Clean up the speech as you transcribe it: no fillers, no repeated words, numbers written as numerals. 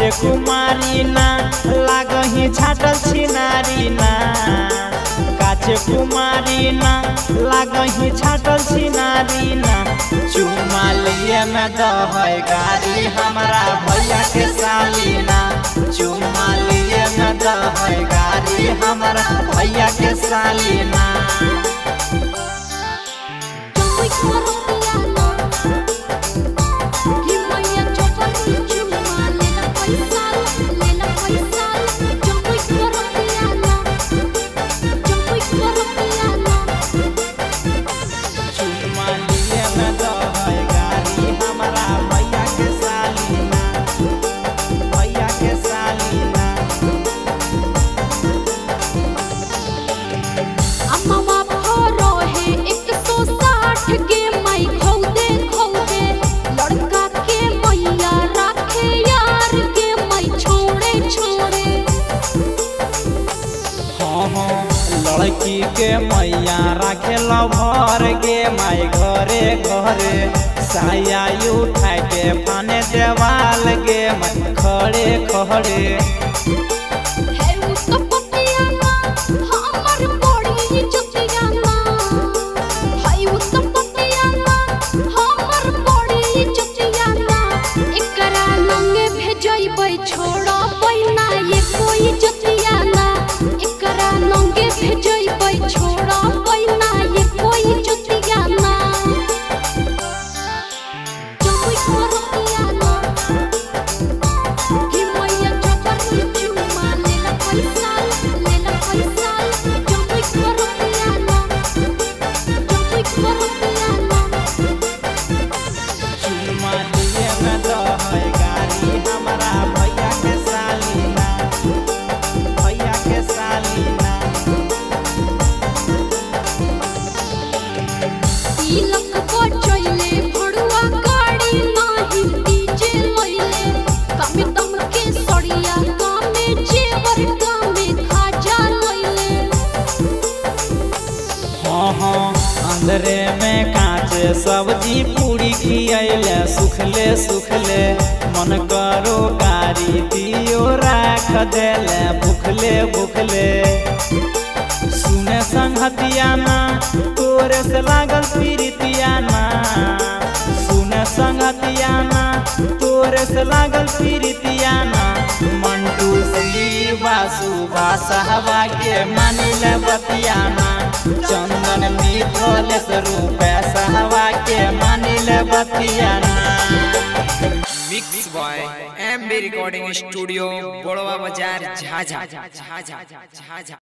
काचे कुमारी ना लागही छाटल छिनारी ना काचे कुमारी ना लागही छाटल छिनारी ना चुमा लिए में दहै गारी हमारा भैया के साली ना चुमा लिए में दहै गारी हमारा भैया के साली ना लड़की के मैया राखे भर गे माई घरे घरे साया उठा के पाने देवाल गे माई खड़े खड़े छोड़ा पैना ये कोई जतियाना एकरा नंगे भेजई पई छोड़ा पैना ये कोई जतियाना जमुई करतियाना कि मैया चकर चुमा लेला पैसा जमुई करतियाना चुमा लिए में दहै गारी हमारा भैया के साली ना भैया के साली ना तिलक बचैले भड़ुआ गाड़ी नाही डीजे लइले कामे दम के सड़िया कामे जेवर कामे खाजा लइले हाँ अंदरे में काचे सब्जी पूरी खियाइले सुखले सुखले मन करो गारी दियो राख देले भूखले भूखले सुने संगतियाना तोरे से लागल पीरितियाना सुने संगतियाना तोरे से लागल पीरितियाना मंटू शिवा सुबह सहवा के मानिले बतियाना चंदन मिथलेश रूपे सहवा के मानिले बतियाना mix boy MB recording studio बोड़वा बाजार झाझा।